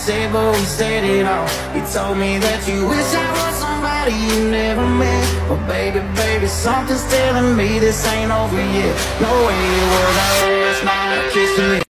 say, but we said it all. You told me that you wish I was somebody you never met. But baby, baby, something's telling me this ain't over yet. No way it was our last night, kissing me.